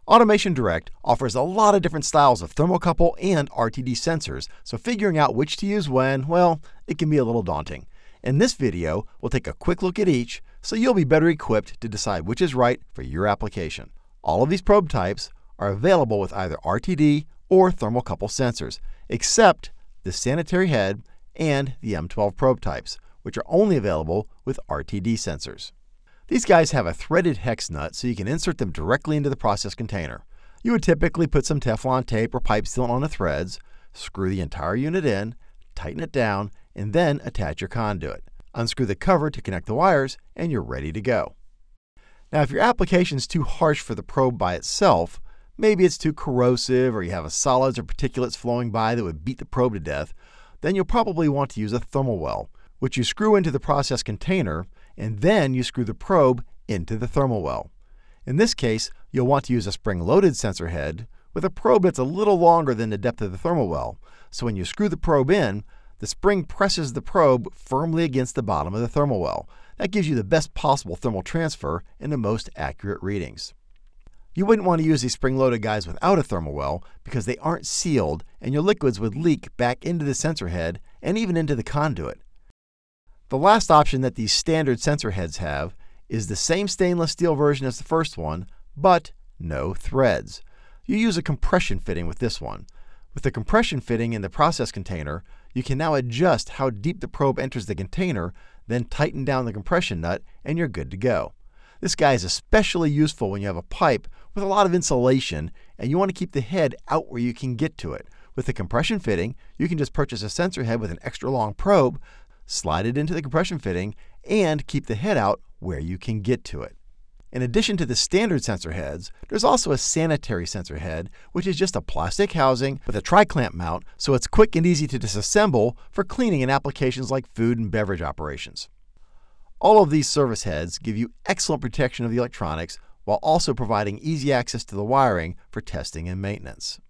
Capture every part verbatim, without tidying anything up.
Automation Direct offers a lot of different styles of thermocouple and R T D sensors, so figuring out which to use when, well, it can be a little daunting. In this video, we'll take a quick look at each so you'll be better equipped to decide which is right for your application. All of these probe types are available with either R T D or thermocouple sensors, except the sanitary head and the M twelve probe types, which are only available with R T D sensors. These guys have a threaded hex nut so you can insert them directly into the process container. You would typically put some Teflon tape or pipe sealant on the threads, screw the entire unit in, tighten it down, and then attach your conduit. Unscrew the cover to connect the wires, and you're ready to go. Now, if your application is too harsh for the probe by itself, maybe it's too corrosive or you have a solids or particulates flowing by that would beat the probe to death, then you'll probably want to use a thermal well, which you screw into the process container, and then you screw the probe into the thermal well. In this case, you'll want to use a spring-loaded sensor head with a probe that's a little longer than the depth of the thermal well, so when you screw the probe in, the spring presses the probe firmly against the bottom of the thermal well. That gives you the best possible thermal transfer and the most accurate readings. You wouldn't want to use these spring-loaded guys without a thermal well because they aren't sealed and your liquids would leak back into the sensor head and even into the conduit. The last option that these standard sensor heads have is the same stainless steel version as the first one, but no threads. You use a compression fitting with this one. With the compression fitting in the process container, you can now adjust how deep the probe enters the container, then tighten down the compression nut, and you're good to go. This guy is especially useful when you have a pipe with a lot of insulation and you want to keep the head out where you can get to it. With the compression fitting, you can just purchase a sensor head with an extra long probe, slide it into the compression fitting, and keep the head out where you can get to it. In addition to the standard sensor heads, there's also a sanitary sensor head, which is just a plastic housing with a tri-clamp mount, so it's quick and easy to disassemble for cleaning in applications like food and beverage operations. All of these service heads give you excellent protection of the electronics while also providing easy access to the wiring for testing and maintenance.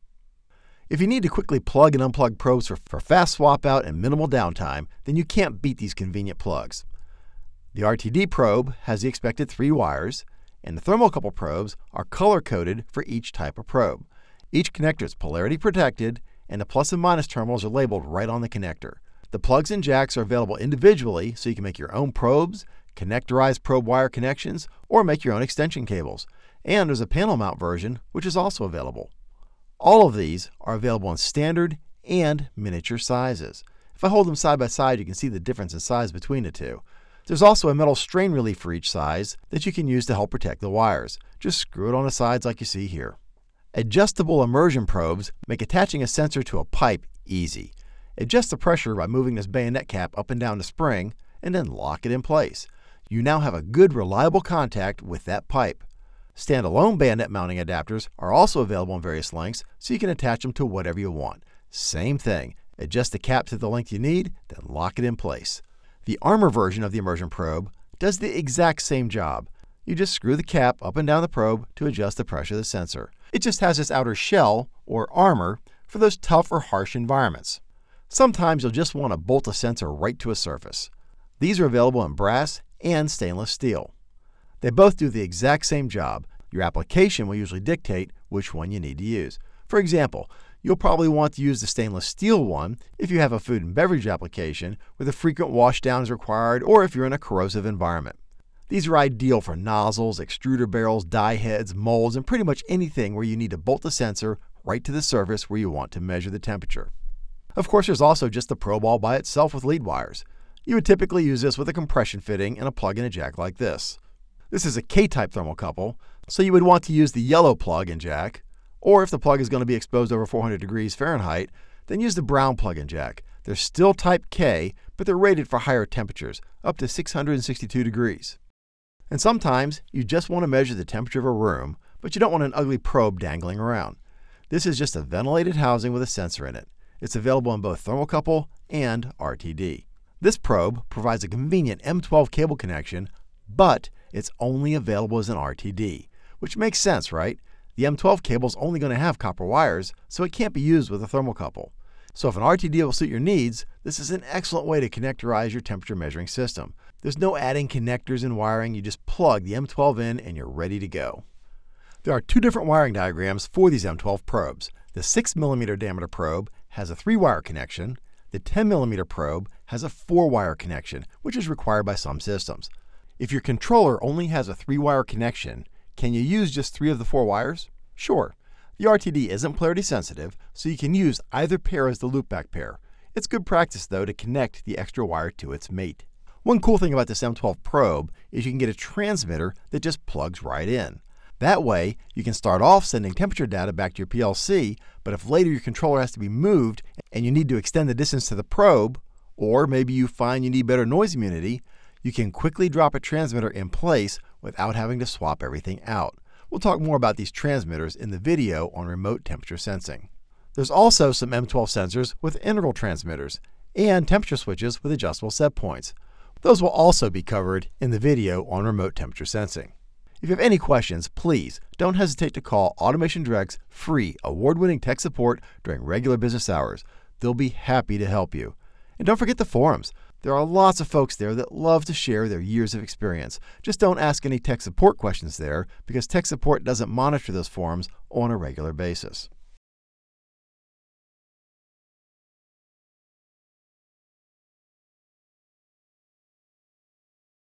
If you need to quickly plug and unplug probes for, for fast swap out and minimal downtime, then you can't beat these convenient plugs. The R T D probe has the expected three wires, and the thermocouple probes are color-coded for each type of probe. Each connector is polarity protected, and the plus and minus terminals are labeled right on the connector. The plugs and jacks are available individually so you can make your own probes, connectorized probe wire connections, or make your own extension cables. And there's a panel mount version, which is also available. All of these are available in standard and miniature sizes. If I hold them side by side, you can see the difference in size between the two. There's also a metal strain relief for each size that you can use to help protect the wires. Just screw it on the sides like you see here. Adjustable immersion probes make attaching a sensor to a pipe easy. Adjust the pressure by moving this bayonet cap up and down the spring, and then lock it in place. You now have a good, reliable contact with that pipe. Standalone bayonet mounting adapters are also available in various lengths, so you can attach them to whatever you want. Same thing. Adjust the cap to the length you need, then lock it in place. The armor version of the immersion probe does the exact same job. You just screw the cap up and down the probe to adjust the pressure of the sensor. It just has this outer shell, or armor, for those tough or harsh environments. Sometimes you'll just want to bolt a sensor right to a surface. These are available in brass and stainless steel. They both do the exact same job. Your application will usually dictate which one you need to use. For example, you'll probably want to use the stainless steel one if you have a food and beverage application where the frequent washdown is required or if you're in a corrosive environment. These are ideal for nozzles, extruder barrels, die heads, molds, and pretty much anything where you need to bolt the sensor right to the surface where you want to measure the temperature. Of course, there's also just the probe all by itself with lead wires. You would typically use this with a compression fitting and a plug and a jack like this. This is a K-type thermocouple, so you would want to use the yellow plug and jack, or if the plug is going to be exposed over four hundred degrees Fahrenheit, then use the brown plug and jack. They're still type K, but they're rated for higher temperatures, up to six hundred sixty-two degrees. And sometimes you just want to measure the temperature of a room, but you don't want an ugly probe dangling around. This is just a ventilated housing with a sensor in it. It's available in both thermocouple and R T D. This probe provides a convenient M twelve cable connection, but it's only available as an R T D, which makes sense, right? The M twelve cable is only going to have copper wires, so it can't be used with a thermocouple. So if an R T D will suit your needs, this is an excellent way to connectorize your temperature measuring system. There's no adding connectors and wiring, you just plug the M twelve in and you're ready to go. There are two different wiring diagrams for these M twelve probes. The six millimeter diameter probe has a three-wire connection. The ten millimeter probe has a four-wire connection, which is required by some systems. If your controller only has a three-wire connection, can you use just three of the four wires? Sure. The R T D isn't polarity sensitive, so you can use either pair as the loopback pair. It's good practice, though, to connect the extra wire to its mate. One cool thing about this M twelve probe is you can get a transmitter that just plugs right in. That way, you can start off sending temperature data back to your P L C, but if later your controller has to be moved and you need to extend the distance to the probe, or maybe you find you need better noise immunity, you can quickly drop a transmitter in place without having to swap everything out. We'll talk more about these transmitters in the video on remote temperature sensing. There's also some M twelve sensors with integral transmitters and temperature switches with adjustable set points. Those will also be covered in the video on remote temperature sensing. If you have any questions, please don't hesitate to call Automation Direct's free award-winning tech support during regular business hours. They'll be happy to help you. And don't forget the forums. There are lots of folks there that love to share their years of experience. Just don't ask any tech support questions there because tech support doesn't monitor those forums on a regular basis.